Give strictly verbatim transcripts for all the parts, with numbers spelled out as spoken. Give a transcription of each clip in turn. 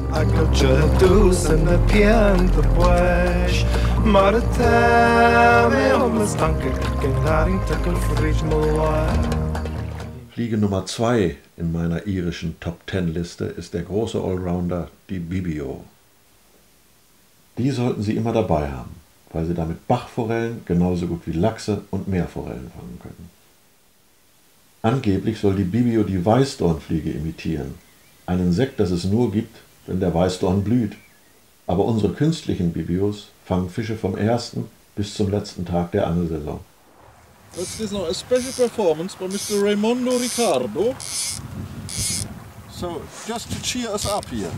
Agilchadus in the pian the bush. Maritime, homeless danke, gendaring tackle fridge malwa. Fliege Nummer zwei in meiner irischen Top Ten Liste ist der große Allrounder, die Bibio. Die sollten Sie immer dabei haben, weil Sie damit Bachforellen genauso gut wie Lachse und Meerforellen fangen können. Angeblich soll die Bibio die Weißdornfliege imitieren, ein Insekt, das es nur gibt, wenn der Weißdorn blüht. Aber unsere künstlichen Bibios fangen Fische vom ersten bis zum letzten Tag der Angelsaison. This is now a special performance by Mister Raimondo Ricardo. So, just to cheer us up here.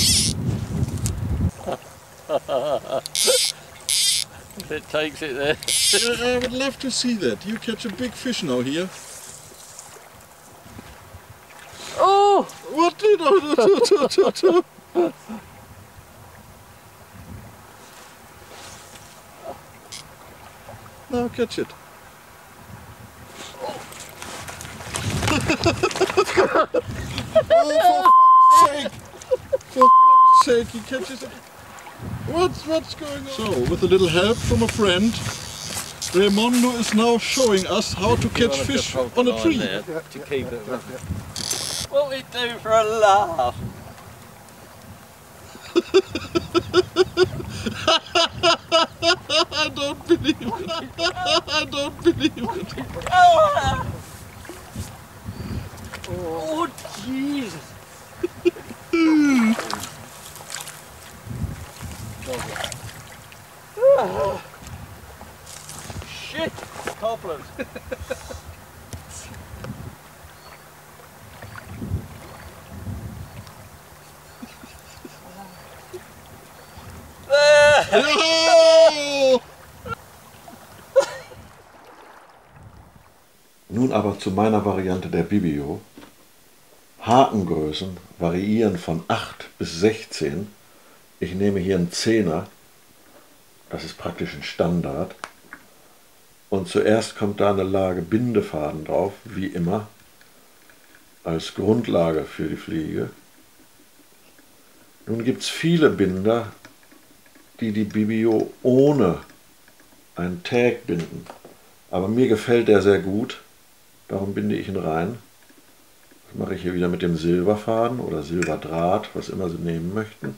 It takes it there. I would love to see that. You catch a big fish now here. Oh! What did I do? Now catch it. Oh, for sake! For sake, he catches it. What's what's going on? So, with a little help from a friend, Raimondo is now showing us how to catch fish on a tree. To keep it. What we do for a laugh? I don't believe it. I don't believe it. Oh, oh Jesus! Oh. Shit! Cobblers! Nun aber zu meiner Variante der Bibio. Hakengrößen variieren von acht bis sechzehn. Ich nehme hier einen Zehner, das ist praktisch ein Standard. Und zuerst kommt da eine Lage Bindefaden drauf, wie immer, als Grundlage für die Fliege. Nun gibt es viele Binder, die die Bibio ohne einen Tag binden. Aber mir gefällt der sehr gut, darum binde ich ihn rein. Das mache ich hier wieder mit dem Silberfaden oder Silberdraht, was immer Sie nehmen möchten.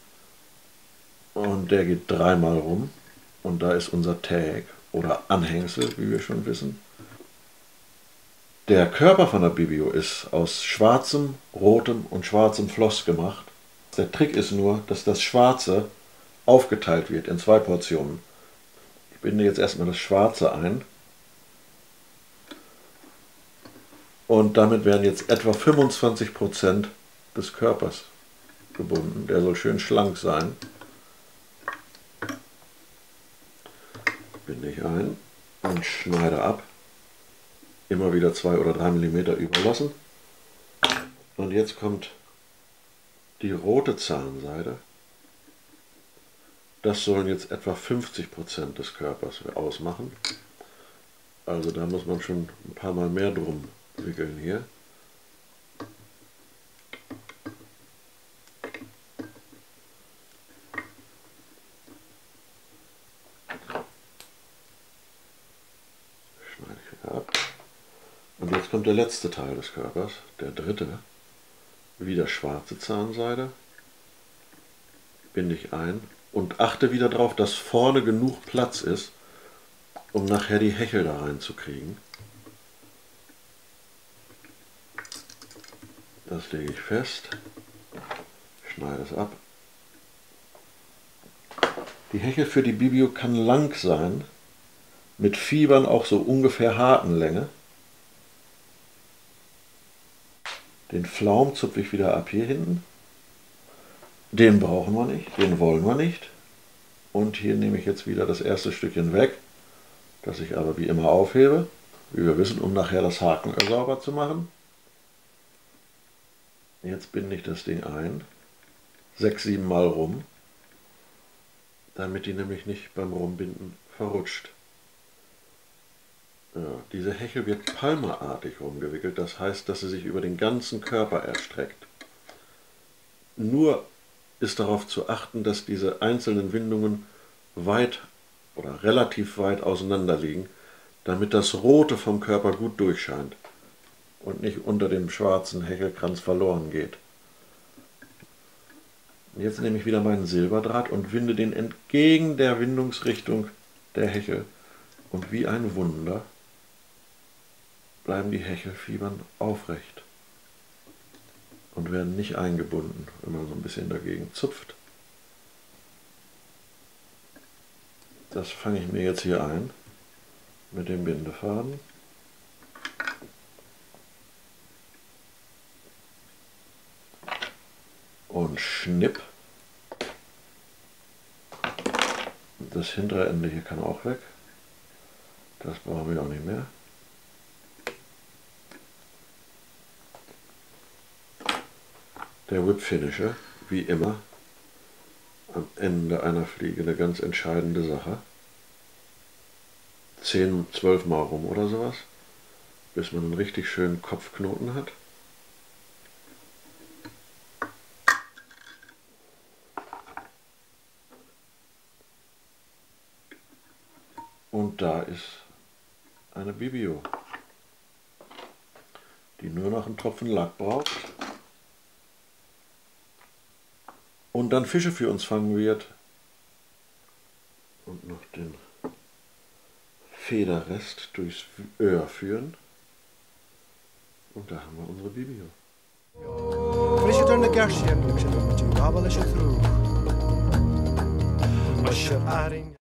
Und der geht dreimal rum und da ist unser Tag oder Anhängsel, wie wir schon wissen. Der Körper von der Bibio ist aus schwarzem, rotem und schwarzem Floss gemacht. Der Trick ist nur, dass das Schwarze aufgeteilt wird in zwei Portionen. Ich binde jetzt erstmal das Schwarze ein. Und damit werden jetzt etwa fünfundzwanzig Prozent des Körpers gebunden. Der soll schön schlank sein. Binde ich ein und schneide ab. Immer wieder zwei oder drei Millimeter überlassen. Und jetzt kommt die rote Zahnseide. Das sollen jetzt etwa fünfzig Prozent des Körpers ausmachen. Also da muss man schon ein paar Mal mehr drum wickeln hier. Schneide ich wieder ab. Und jetzt kommt der letzte Teil des Körpers, der dritte. Wieder schwarze Zahnseide. Binde ich ein und achte wieder darauf, dass vorne genug Platz ist, um nachher die Hechel da reinzukriegen. Das lege ich fest, schneide es ab. Die Hechel für die Bibio kann lang sein, mit Fibern auch so ungefähr Hakenlänge. Den Flaum zupfe ich wieder ab hier hinten. Den brauchen wir nicht, den wollen wir nicht. Und hier nehme ich jetzt wieder das erste Stückchen weg, das ich aber wie immer aufhebe, wie wir wissen, um nachher das Hakenöl sauber zu machen. Jetzt binde ich das Ding ein, sechs, sieben Mal rum, damit die nämlich nicht beim Rumbinden verrutscht. Ja, diese Hechel wird palmerartig rumgewickelt, das heißt, dass sie sich über den ganzen Körper erstreckt. Nur ist darauf zu achten, dass diese einzelnen Windungen weit oder relativ weit auseinander liegen, damit das Rote vom Körper gut durchscheint und nicht unter dem schwarzen Hechelkranz verloren geht. Jetzt nehme ich wieder meinen Silberdraht und winde den entgegen der Windungsrichtung der Hechel. Und wie ein Wunder bleiben die Hechelfibern aufrecht und werden nicht eingebunden, wenn man so ein bisschen dagegen zupft. Das fange ich mir jetzt hier ein mit dem Bindefaden. Und schnipp. Das hintere Ende hier kann auch weg. Das brauchen wir auch nicht mehr. Der Whip Finisher, wie immer, am Ende einer Fliege eine ganz entscheidende Sache. zehn, zwölf Mal rum oder sowas, bis man einen richtig schönen Kopfknoten hat. Und da ist eine Bibio, die nur noch einen Tropfen Lack braucht und dann Fische für uns fangen wird und noch den Federrest durchs Öhr führen. Und da haben wir unsere Bibio. Usher Aring